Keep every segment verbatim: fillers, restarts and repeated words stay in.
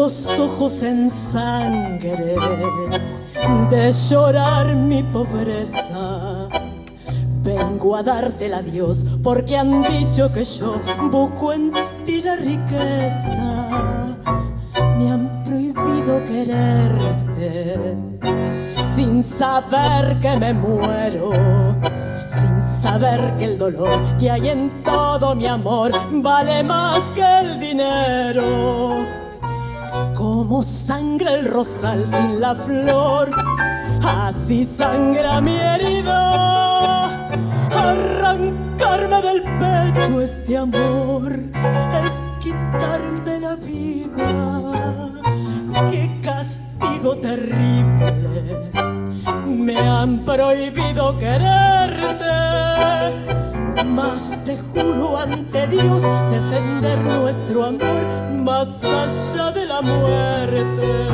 los ojos en sangre de llorar mi pobreza. Vengo a darte el adiós porque han dicho que yo busco en ti la riqueza. Me han prohibido quererte sin saber que me muero, sin saber que el dolor que hay en todo mi amor vale más que el dinero. Como sangra el rosal sin la flor, así sangra mi herida. Arrancarme del pecho este amor es quitarme la vida. ¡Qué castigo terrible! Me han prohibido quererte, mas te juro ante Dios defender nuestro amor más allá de la muerte.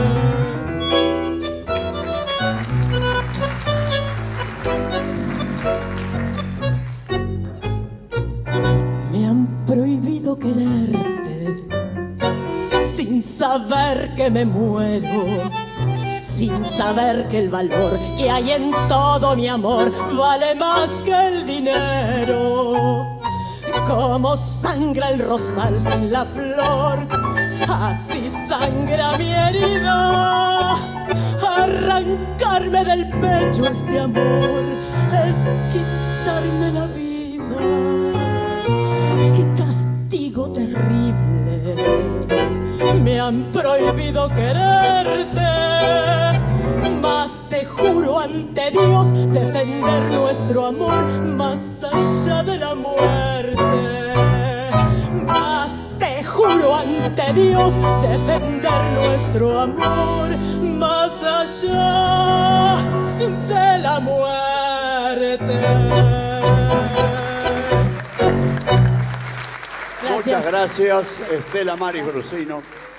Me han prohibido quererte sin saber que me muero, sin saber que el valor que hay en todo mi amor vale más que el dinero. Como sangra el rosal sin la flor, así sangra mi herida. Arrancarme del pecho este amor es quitarme la vida. ¡Qué castigo terrible! Me han prohibido quererte, mas te juro ante Dios defender nuestro amor más allá de la muerte. Mas te juro ante Dios defender nuestro amor más allá de la muerte. Muchas gracias, Estela Maris Grosino.